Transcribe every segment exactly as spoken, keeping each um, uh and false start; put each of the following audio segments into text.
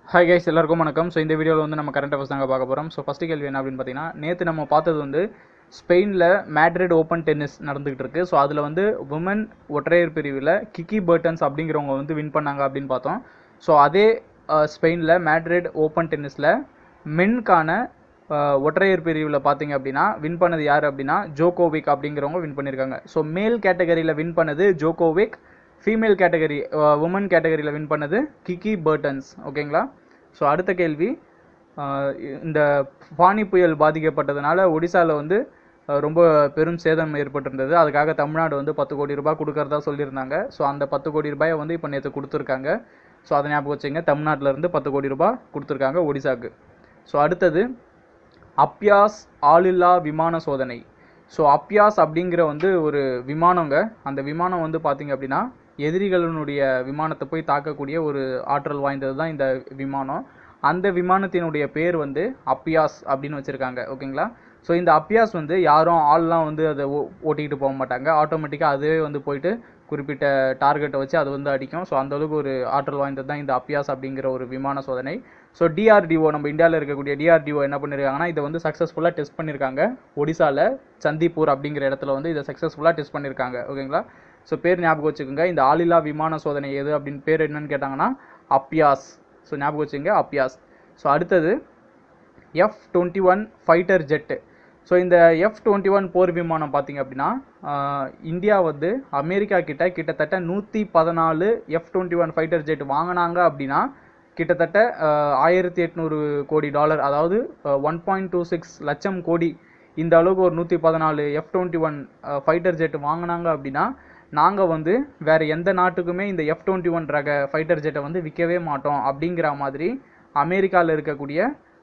Hi guys, எல்லாருக்கும் வணக்கம். So இந்த வீடியோவில் வந்து நம்ம கரண்ட் அஃபேர்ஸ் தாங்க பார்க்க போகிறோம். ஸோ ஃபஸ்ட்டு கேள்வி என்ன அப்படின்னு பார்த்தீங்கன்னா, நேற்று நம்ம பார்த்தது வந்து ஸ்பெயினில் மேட்ரிட் ஓப்பன் டென்னிஸ் நடந்துகிட்டு இருக்கு. ஸோ அதில் வந்து உமன் ஒற்றையர் பிரிவில் கிக்கி பர்ட்டன்ஸ் அப்படிங்கிறவங்க வந்து வின் பண்ணாங்க அப்படின்னு பார்த்தோம். ஸோ அதே ஸ்பெயினில் மேட்ரிட் ஓப்பன் டென்னிஸில் மென்கான ஒற்றையர் பிரிவில் பார்த்தீங்க அப்படின்னா வின் பண்ணது யார் அப்படின்னா ஜோகோவிக் அப்படிங்கிறவங்க வின் பண்ணியிருக்காங்க. ஸோ மேல் கேட்டகரியில் வின் பண்ணது ஜோகோவிக், ஃபீமேல் கேட்டகரி உமன் கேட்டகரியில் வின் பண்ணது கிக்கி பர்ட்டன்ஸ். ஓகேங்களா? ஸோ அடுத்த கேள்வி, இந்த ஃபானி புயல் பாதிக்கப்பட்டதுனால ஒடிசாவில் வந்து ரொம்ப பெரும் சேதம் ஏற்பட்டிருந்தது. அதுக்காக தமிழ்நாடு வந்து பத்து கோடி ரூபாய் கொடுக்கறதா சொல்லியிருந்தாங்க. ஸோ அந்த பத்து கோடி ரூபாயை வந்து இப்போ நேற்று கொடுத்துருக்காங்க. ஸோ அதை ஞாபகம் வச்சுங்க, தமிழ்நாட்டிலேருந்து பத்து கோடி ரூபாய் கொடுத்துருக்காங்க ஒடிசாவுக்கு. ஸோ அடுத்தது அப்யாஸ் ஆளில்லா விமான சோதனை. ஸோ அப்யாஸ் அப்படிங்கிற வந்து ஒரு விமானங்க. அந்த விமானம் வந்து பார்த்திங்க அப்படின்னா எதிரிகளினுடைய விமானத்தை போய் தாக்கக்கூடிய ஒரு ஆற்றல் வாய்ந்தது தான் இந்த விமானம். அந்த விமானத்தினுடைய பேர் வந்து அப்யாஸ் அப்படின்னு வச்சுருக்காங்க. ஓகேங்களா? ஸோ இந்த அப்யாஸ் வந்து யாரும் ஆள்லாம் வந்து அதை ஓ ஓட்டிக்கிட்டு போக மாட்டாங்க. ஆட்டோமேட்டிக்காக அதுவே வந்து போயிட்டு குறிப்பிட்ட டார்கெட்டை வச்சு அது வந்து அடிக்கும். ஸோ அந்தளவுக்கு ஒரு ஆற்றல் வாய்ந்தது தான் இந்த அப்யாஸ் அப்படிங்கிற ஒரு விமான சோதனை. ஸோ டிஆர்டிஓ, நம்ம இந்தியாவில் இருக்கக்கூடிய டிஆர்டிஓ என்ன பண்ணியிருக்காங்கன்னா இதை வந்து சக்ஸஸ்ஃபுல்லாக டெஸ்ட் பண்ணியிருக்காங்க. ஒடிசாவில் சந்திப்பூர் அப்படிங்கிற இடத்துல வந்து இதை சக்ஸஸ்ஃபுல்லாக டெஸ்ட் பண்ணியிருக்காங்க. ஓகேங்களா? ஸோ பேர் ஞாபகம் வச்சுக்கோங்க. இந்த ஆளில்லா விமான சோதனை எது அப்படின்னு பேர் என்னன்னு கேட்டாங்கன்னா அப்யாஸ். ஸோ ஞாபகம் வச்சுக்கோங்க, அப்யாஸ். ஸோ அடுத்தது F twenty one fighter jet. So இந்த எஃப் டுவெண்ட்டி ஒன் போர் விமானம் பார்த்திங்க அப்படின்னா இந்தியா வந்து அமெரிக்கா கிட்ட கிட்டத்தட்ட நூற்றி பதினாலு F twenty one fighter jet வாங்கினாங்க அப்படின்னா கிட்டத்தட்ட ஆயிரத்தி எட்நூறு கோடி டாலர், அதாவது ஒன் பாயிண்ட் டூ சிக்ஸ் லட்சம் கோடி. இந்த அளவுக்கு ஒரு நூற்றி பதினாலு F twenty one fighter jet வாங்கினாங்க அப்படின்னா நாங்கள் வந்து வேறு எந்த நாட்டுக்குமே இந்த எஃப் டுவெண்ட்டி ஒன் ரக ஃபைட்டர் ஜெட்டை வந்து விற்கவே மாட்டோம் அப்படிங்கிற மாதிரி அமெரிக்காவில் இருக்கக்கூடிய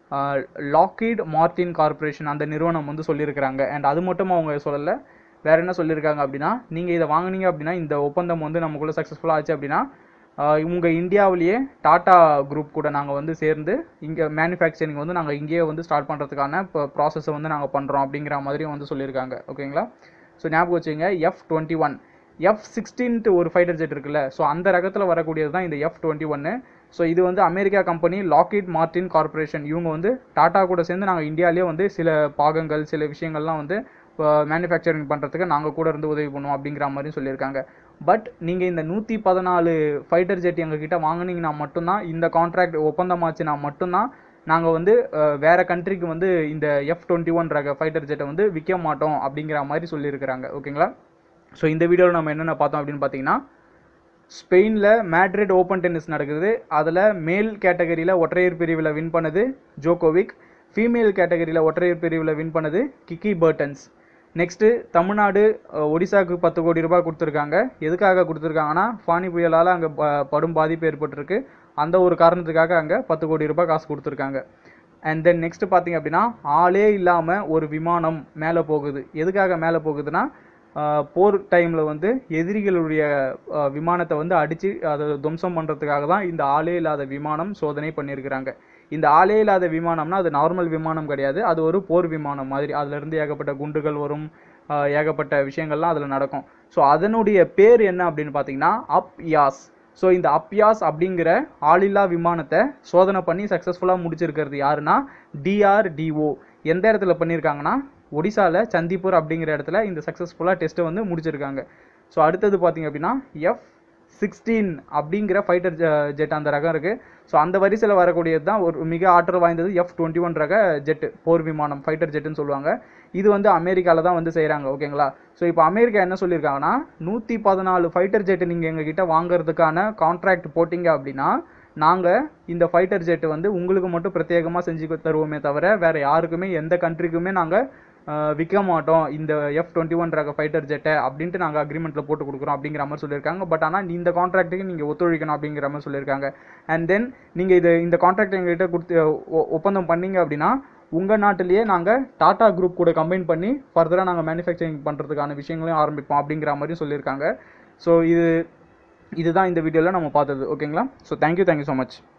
லாக்ஹீட் மார்டின் கார்பரேஷன் அந்த நிறுவனம் வந்து சொல்லியிருக்கிறாங்க. அண்ட் அது மட்டும் அவங்க சொல்லலை, வேறு என்ன சொல்லியிருக்காங்க அப்படின்னா, நீங்கள் இதை வாங்கினீங்க அப்படின்னா இந்த ஒப்பந்தம் வந்து நமக்குள்ளே சக்ஸஸ்ஃபுல்லாக ஆச்சு அப்படின்னா உங்கள் இந்தியாவிலேயே டாட்டா குரூப் கூட நாங்கள் வந்து சேர்ந்து இங்கே மேனுஃபேக்சரிங் வந்து நாங்கள் இங்கேயே வந்து ஸ்டார்ட் பண்ணுறதுக்கான இப்போ ப்ராசஸை வந்து நாங்கள் பண்ணுறோம் அப்படிங்கிற மாதிரியும் வந்து சொல்லியிருக்காங்க. ஓகேங்களா? ஸோ ஞாபகம் வச்சுங்க, எஃப் டுவெண்ட்டி ஒன் எஃப் சிக்ஸ்டீன்ட்டு ஒரு ஃபைட்டர் ஜெட் இருக்குல்ல, ஸோ அந்த ரகத்தில் வரக்கூடியது தான் இந்த எஃப் டுவெண்ட்டி ஒன்று. ஸோ இது வந்து America company Lockheed Martin corporation இவங்க வந்து டாட்டா கூட சேர்ந்து நாங்கள் இந்தியாவிலேயே வந்து சில பாகங்கள் சில விஷயங்கள்லாம் வந்து மேனுஃபேக்சரிங் பண்ணுறதுக்கு நாங்கள் கூட இருந்து உதவி பண்ணுவோம் அப்படிங்கிற மாதிரி சொல்லியிருக்காங்க. பட் நீங்கள் இந்த நூற்றி பதினாலு ஃபைட்டர் ஜெட் எங்ககிட்ட வாங்கினீங்கன்னா மட்டும்தான், இந்த கான்ட்ராக்ட் ஒப்பந்தமாச்சுன்னா மட்டும்தான் நாங்கள் வந்து வேறு கண்ட்ரிக்கு வந்து இந்த எஃப் டுவெண்ட்டி ஒன் ரக ஃபைட்டர் ஜெட்டை வந்து விற்க மாட்டோம் அப்படிங்கிற மாதிரி சொல்லியிருக்கிறாங்க. ஓகேங்களா? ஸோ இந்த வீடியோவில் நம்ம என்னென்ன பார்த்தோம் அப்படின்னு பார்த்தீங்கன்னா, ஸ்பெயினில் மேட்ரிட் ஓப்பன் டென்னிஸ் நடக்குது. அதில் மேல் கேட்டகரியில் ஒற்றையர் பிரிவில் வின் பண்ணது ஜோகோவிக், ஃபீமேல் கேட்டகரியில் ஒற்றையர் பிரிவில் வின் பண்ணது கிக்கி பர்ட்டன்ஸ். நெக்ஸ்ட்டு தமிழ்நாடு ஒடிசாவுக்கு பத்து கோடி ரூபாய் கொடுத்துருக்காங்க. எதுக்காக கொடுத்துருக்காங்கன்னா ஃபானி புயலால் அங்கே படும் பாதிப்பு ஏற்பட்டிருக்கு. அந்த ஒரு காரணத்துக்காக அங்கே பத்து கோடி ரூபாய் காசு கொடுத்துருக்காங்க. அண்ட் தென் நெக்ஸ்ட்டு பார்த்திங்க அப்படின்னா ஆளே இல்லாமல் ஒரு விமானம் மேலே போகுது. எதுக்காக மேலே போகுதுன்னா போர் டைமில் வந்து எதிரிகளுடைய விமானத்தை வந்து அடித்து அதை துவம்சம் பண்ணுறதுக்காக தான் இந்த ஆளே இல்லாத விமானம் சோதனை பண்ணியிருக்கிறாங்க. இந்த ஆளே இல்லாத விமானம்னா அது நார்மல் விமானம் கிடையாது, அது ஒரு போர் விமானம் மாதிரி. அதிலிருந்து ஏகப்பட்ட குண்டுகள் வரும், ஏகப்பட்ட விஷயங்கள்லாம் அதில் நடக்கும். ஸோ அதனுடைய பேர் என்ன அப்படின்னு பார்த்தீங்கன்னா அப்யாஸ். ஸோ இந்த அப்யாஸ் அப்படிங்கிற ஆளில்லா விமானத்தை சோதனை பண்ணி சக்ஸஸ்ஃபுல்லாக முடிச்சிருக்கிறது யாருன்னா டிஆர்டிஓ. எந்த இடத்துல பண்ணியிருக்காங்கன்னா ஒடிசாவில் சந்திப்பூர் அப்படிங்கிற இடத்துல இந்த சக்ஸஸ்ஃபுல்லாக டெஸ்ட்டை வந்து முடிச்சிருக்காங்க. ஸோ அடுத்தது பார்த்திங்க அப்படின்னா எஃப் சிக்ஸ்டீன் அப்படிங்கிற ஃபைட்டர் ஜெட் அந்த ரகம் இருக்குது. ஸோ அந்த வரிசையில் வரக்கூடியது தான் ஒரு மிக ஆற்றல் வாய்ந்தது எஃப் டுவெண்ட்டி ஒன் ரக ஜெட்டு, போர் விமானம், ஃபைட்டர் ஜெட்டுன்னு சொல்லுவாங்க. இது வந்து அமெரிக்காவில் தான் வந்து செய்கிறாங்க. ஓகேங்களா? ஸோ இப்போ அமெரிக்கா என்ன சொல்லியிருக்காங்கன்னா, நூற்றி பதினாலு ஃபைட்டர் ஜெட்டு நீங்கள் எங்ககிட்ட வாங்குறதுக்கான கான்ட்ராக்ட் போட்டிங்க அப்படின்னா நாங்கள் இந்த ஃபைட்டர் ஜெட்டு வந்து உங்களுக்கு மட்டும் பிரத்யேகமாக செஞ்சு தருவோமே தவிர வேறு யாருக்குமே எந்த கண்ட்ரிக்குமே நாங்கள் விற்க மாட்டோம் இந்த எஃப் டுவெண்ட்டி ஒன் ரக ஃபைட்டர் ஜெட்டை அப்படின்ட்டு நாங்கள் அக்ரிமெண்ட்டில் போட்டு கொடுக்குறோம் அப்படிங்கிற மாதிரி சொல்லியிருக்காங்க. பட் ஆனால் இந்த கான்ட்ராக்ட்டுக்கு நீங்கள் ஒத்துழைக்கணும் அப்படிங்கிற மாதிரி சொல்லியிருக்காங்க. அண்ட் தென் நீங்கள் இது இந்த கான்ட்ராக்ட் எங்கள்கிட்ட கொடுத்து ஒப்பந்தம் பண்ணிங்க அப்படின்னா உங்கள் நாட்டிலேயே நாங்கள் டாட்டா குரூப் கூட கம்பைன் பண்ணி ஃபர்தராக நாங்கள் மேனுஃபேக்சரிங் பண்ணுறதுக்கான விஷயங்களையும் ஆரம்பிப்போம் அப்படிங்கிற மாதிரி சொல்லியிருக்காங்க. ஸோ இது இதுதான் இந்த வீடியோவில் நம்ம பார்த்தது. ஓகேங்களா? So thank you thank you so much.